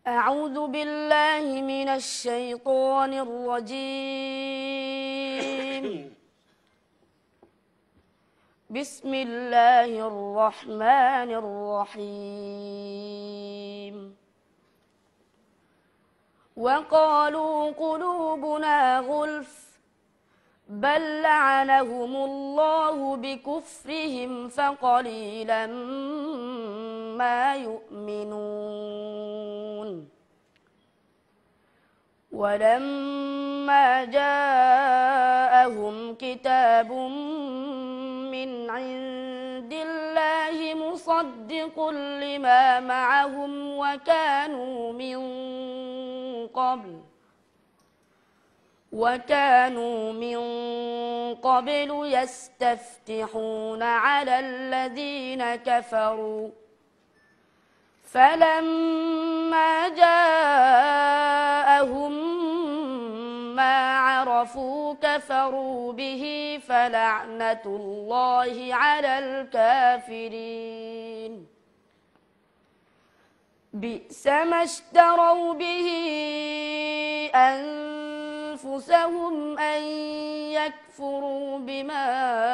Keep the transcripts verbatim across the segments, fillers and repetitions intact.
أعوذ بالله من الشيطان الرجيم. بسم الله الرحمن الرحيم. وقالوا قلوبنا غلف بل لعنهم الله بكفرهم فقليلا ما يؤمنون. ولما جاءهم كتاب من عند الله مصدق لما معهم وكانوا من قبل وكانوا من قبل يستفتحون على الذين كفروا فلما جاءهم ما عرفوا كفروا به فلعنة الله على الكافرين. بئس ما اشتروا به أنفسهم أن يكفروا بما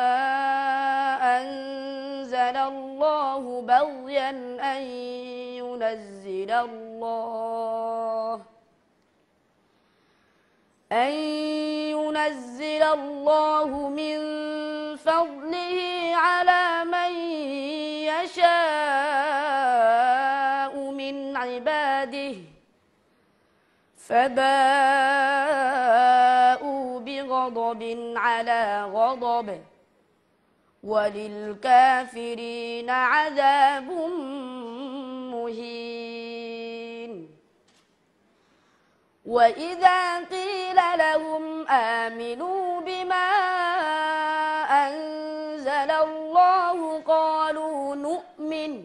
أنزل الله بغيا أن ينزل الله أن ينزل الله من فضله على من يشاء من عباده فباءوا بغضب على غضب وللكافرين عذاب مهين. وإذا قيل لهم آمنوا بما أنزل الله قالوا نؤمن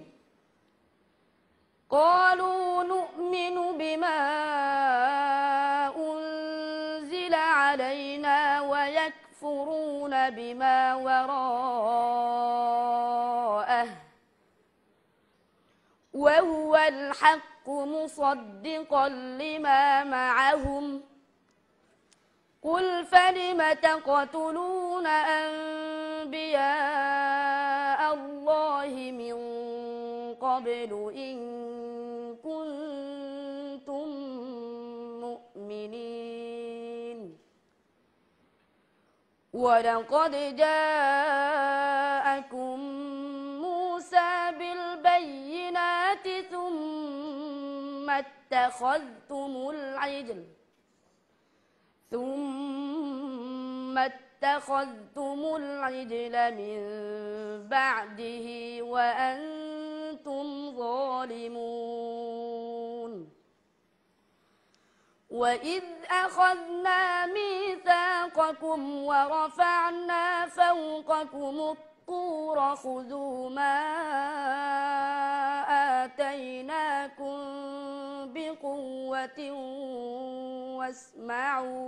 قالوا نؤمن بما أنزل علينا ويكفرون بما وراءه وهو الحق مصدقا لما معهم. قل فلم تقتلون أنبياء الله من قبل إن كنتم مؤمنين. ولقد جاءكم موسى بالبينات ثم اتخذتم العجل ثم اتخذتم العجل من بعده وأنتم ظالمون. وإذ أخذنا ميثاقكم ورفعنا فوقكم الطور خذوا ما آتيناكم بقوة واسمعوا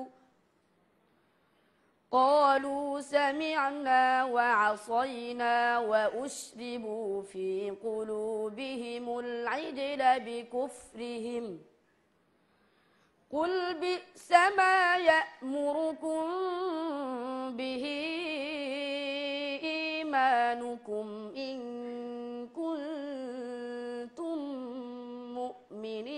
قالوا سمعنا وعصينا وأشربوا في قلوبهم العجل بكفرهم. قل بئس ما يأمركم به إيمانكم إن كنتم مؤمنين.